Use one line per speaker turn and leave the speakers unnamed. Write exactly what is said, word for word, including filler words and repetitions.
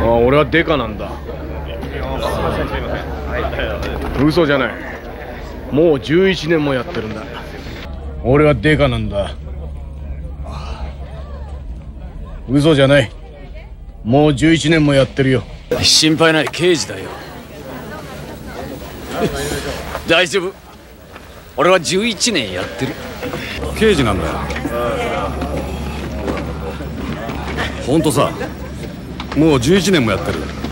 あ、俺はデカなんだ。嘘じゃない。もうじゅういちねんもやってるんだ。俺はデカなんだ。嘘じゃない。もうじゅういちねんもやってるよ。
心配ない、刑事だよ。大丈夫、俺はじゅういちねんやってる。
刑事なんだよ。ほんとさ、もうじゅういちねんもやってる。